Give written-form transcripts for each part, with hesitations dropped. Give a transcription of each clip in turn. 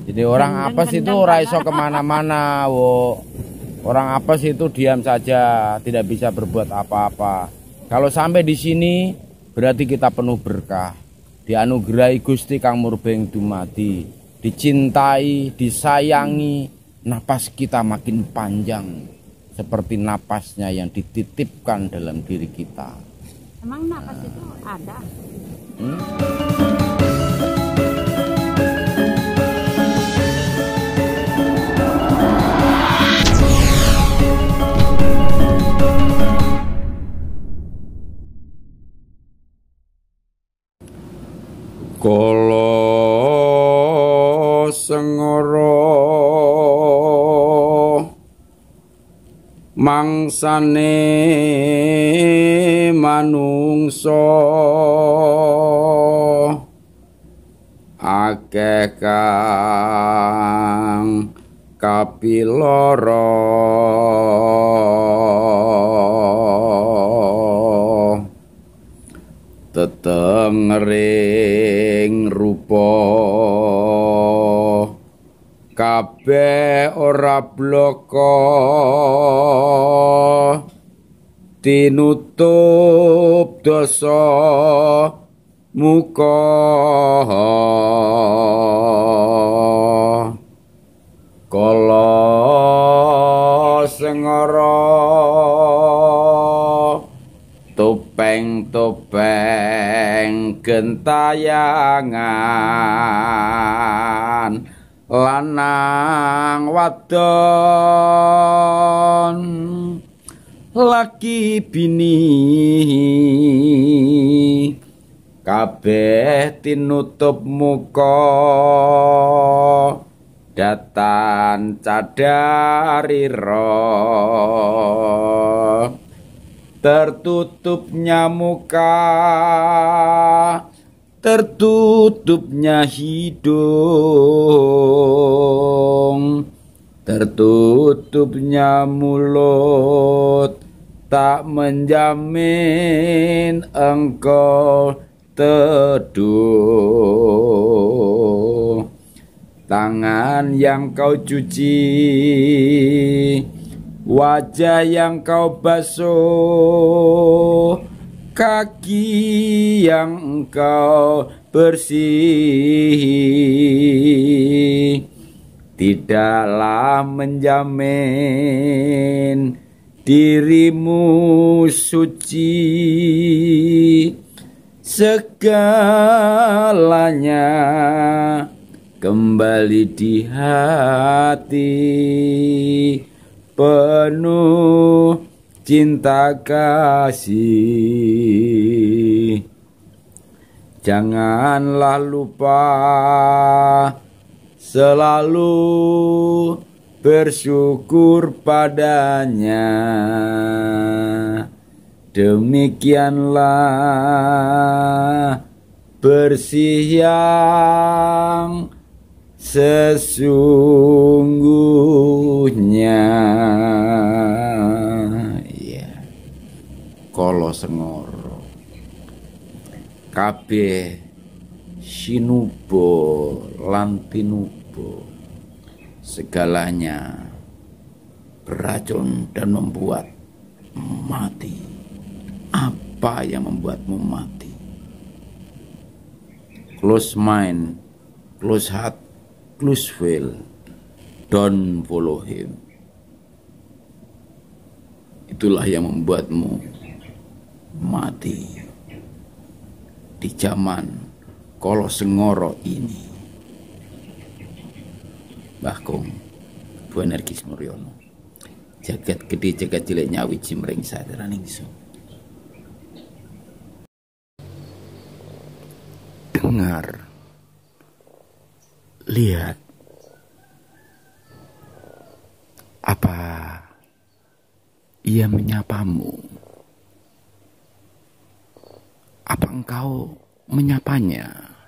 Jadi orang apes itu ora iso kemana-mana, wo. Orang apes itu diam saja, tidak bisa berbuat apa-apa. Kalau sampai di sini berarti kita penuh berkah, dianugerahi Gusti Kang Murbeng dumadi, dicintai, disayangi, napas kita makin panjang seperti napasnya yang dititipkan dalam diri kita. Emang napas itu ada? Kala sengara mangsane manungsa akeh kang kapilara tetengering rupa kabeh ora bloko tinutup dosa muka kala sengara topeng gentayangan lanang wadon laki bini kabeh tinutup muka datan cadarira tertutupnya muka, tertutupnya hidung, tertutupnya mulut, tak menjamin engkau teduh. Tangan yang kau cuci, wajah yang kau basuh, kaki yang kau bersih, tidaklah menjamin dirimu suci. Segalanya kembali di hati penuh cinta kasih. Janganlah lupa selalu bersyukur padanya. Demikianlah bersih yang sesungguhnya. Ya, kala sengara kabeh sinuba lan tinuba, segalanya beracun dan membuat mati. Apa yang membuatmu mati? Close mind, close heart, close will, don't follow him. Itulah yang membuatmu mati di zaman kala sengara ini. Mbah Kong, Bu Energi Smuryono, jagat gede jagat cilik nyawi jimring sadaraning ingsun. Dengar, lihat, apa ia menyapamu? Apa engkau menyapanya?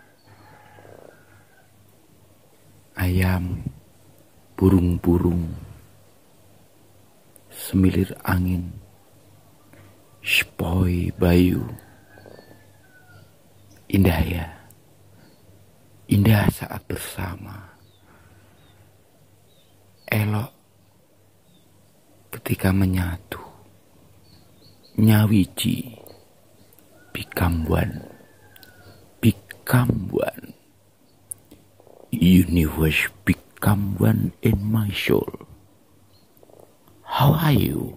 Ayam, burung-burung, semilir angin, sepoi bayu. Indah ya, indah saat bersama, elok ketika menyatu, nyawiji become one, universe become one in my soul. How are you?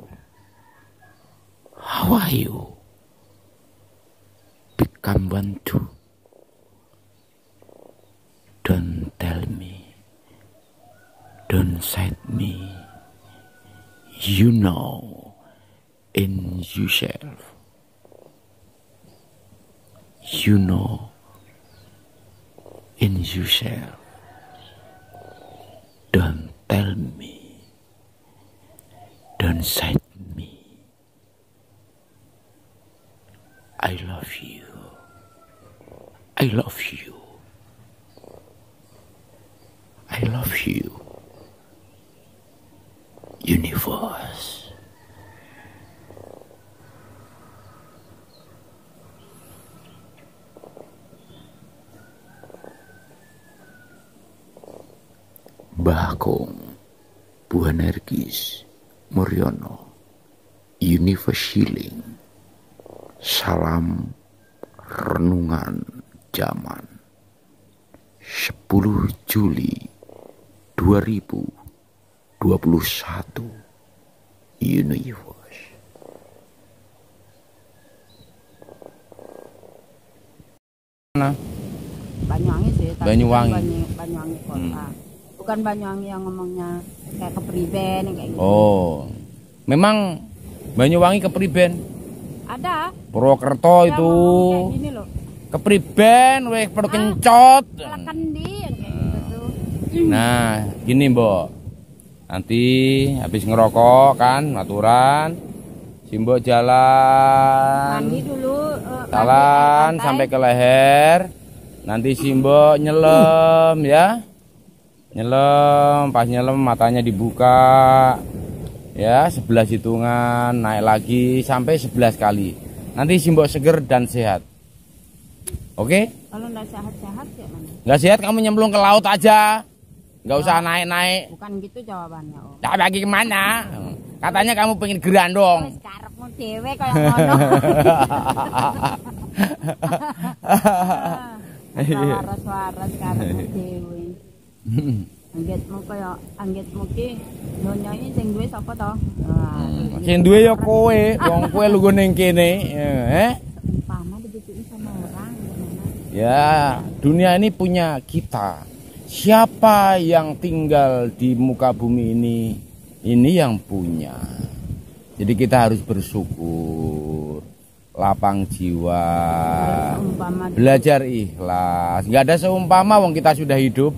Become one too. Don't tell me, don't cite me. You know in yourself. You know in yourself. Don't tell me, don't cite me. I love you. I love you. I love you. Universe. Mbah Kong, Bu Energis, Muryono, Universe Healing. Salam renungan zaman 10 Juli 2021. Universe. Mana? Banyuwangi sih, tapi Banyuwangi. Banyuwangi kota. Bukan Banyuwangi yang ngomongnya kayak Kepriben kayak gitu. Oh, memang Banyuwangi Kepriben. Ada. Purwokerto Yang itu ngomong kayak gini loh. Kepriben, weh perlu kencot. Kendi yang kayak gitu tuh. Nah, gini Mbok. Nanti habis ngerokok kan, aturan. Simbo jalan. Mandi dulu. Jalan mandi sampai ke leher. Nanti Simbo nyelam ya. Nyelam, pas nyelam matanya dibuka. Ya, 11 hitungan, naik lagi sampai 11 kali. Nanti Simbo seger dan sehat. Oke? Kalau nggak sehat-sehat ya mana? Nggak sehat kamu nyemplung ke laut aja. Nggak usah naik-naik. Bukan gitu jawabannya, Om. Nah, bagi kemana? Katanya kamu pengen gerandong. Wis karepmu dhewe kaya ngono. Waras-waras karepmu dhewe. Anggitmu ki donya iki sing duwe sapa to? Sing duwe ya kowe, wong kowe lu ning kene, Umpama digituin sama orang gimana? Ya, dunia ini punya kita. Siapa yang tinggal di muka bumi ini yang punya. Jadi kita harus bersyukur, lapang jiwa, belajar ikhlas. Nggak ada seumpama wong kita sudah hidup.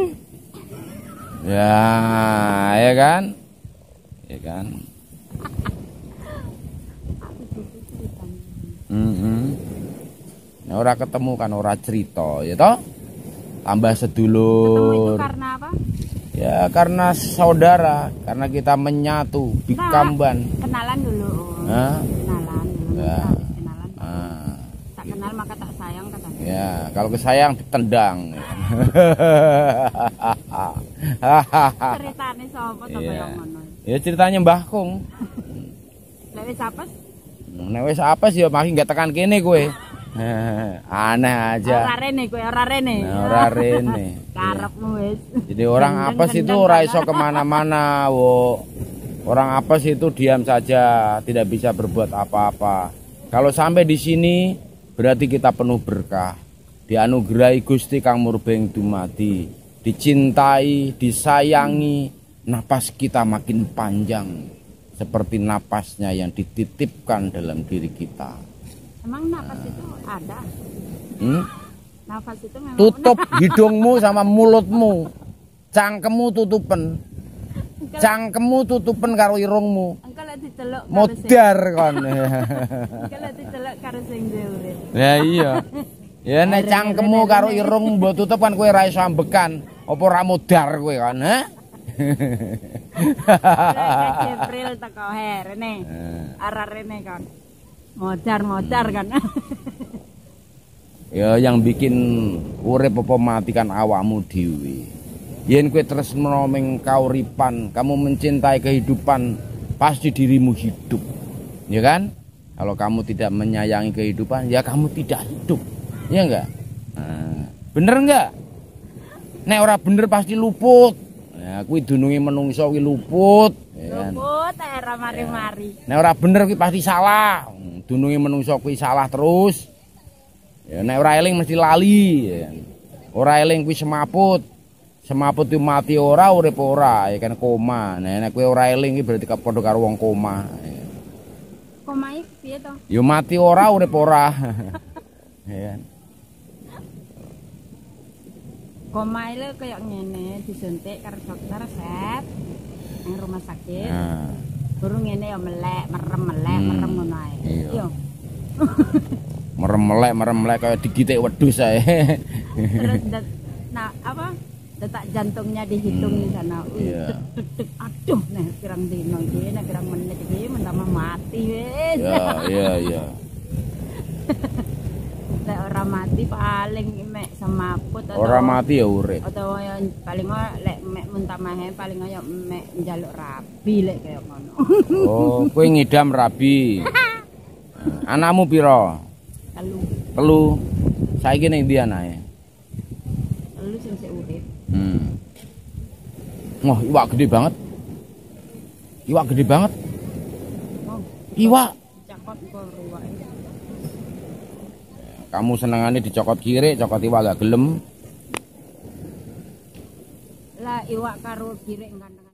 Ya kan? Ya kan? Nah, ora ketemu kan ora cerita, ya toh? Tambah sedulur. Ketemu itu karena apa? Ya karena saudara, karena kita menyatu, bikamban. Kenalan dulu. Hah? Kenalan dulu. Ya. Kenalan. Tak kenal maka tak sayang katanya. Ya, kalau kesayang ditendang. Ceritane sapa to kaya ngono? Ya ceritanya Mbah Kong. Lek wis apes? Nek wis apes ya makin gak tekan kene kowe. Aneh aja. Ora rene kowe, ora rene. Nah, ora rene. Karepmu wis. Jadi orang apes itu ora iso kemana-mana, wo. Orang apes itu diam saja, tidak bisa berbuat apa-apa. Kalau sampai di sini berarti kita penuh berkah. Dianugerahi Gusti Kang Murbeng Dumadi, dicintai, disayangi, napas kita makin panjang seperti napasnya yang dititipkan dalam diri kita. Emang napas itu ada? Nafas itu memang tutup hidungmu sama mulutmu, cangkemmu tutupen, cangkemmu tutupen karo irungmu. Engko lek diceluk modar kon. Engko lek diceluk karo sing urip. Ya iya. Ya nek cangkemmu karo irung mbok tutup kan kowe ra iso ambekan, apa ora modar kowe kan, ha? April teko rene. Arah rene kan. Modar kan. Ya yang bikin urip apa mati kan awakmu dhewe. Yen kowe tresno ming kauripan, kamu mencintai kehidupan, pasti dirimu hidup. Ya kan? Kalau kamu tidak menyayangi kehidupan, ya kamu tidak hidup. Ya enggak? Nah, bener enggak? Nek ora bener pasti luput. Ya kuwi dununge menungso kuwi luput, ya kan? Luput era mari-mari. Nek ora bener kuwi pasti salah. Dununge menungso kuwi salah terus. Ya nek ora eling mesti lali, ya kan? Ora eling kuwi semaput. Semaput itu mati ora urip ora, ya kan koma. Nek kowe ora eling iki berarti padha karo wong koma. Koma iki piye to? Ya mati ora urip ora. Ya kan. Koma itu kayak ngene disuntik karo dokter set nang rumah sakit. Nah. Baru ngene ya melek, merem ngono ae. Iya. Merem melek kaya digitik wedhus ae. Terus nah apa? Detak jantungnya dihitung di sana. Iya. Deg-deg aduh nek pirang dino iki, nek pirang menit iki mentama mati wis. Iya. Nek ora mati paling mek semaput atau Ora mati ya urip. Atau yang paling lek mek muntamahe paling ya mek njaluk rabi lek kaya ngono. Oh, kowe ngidam rabi. Anakmu piro? Telu. Saiki ning ndi anake? Telu sing sik urip. Wah, iwak gede banget. Iwak gede banget. Oh, Iwak. cakot kok ruwake. Kamu senengane dicokot kiri, cokot iwak gak gelem. Lah iwak karo girek ganteng.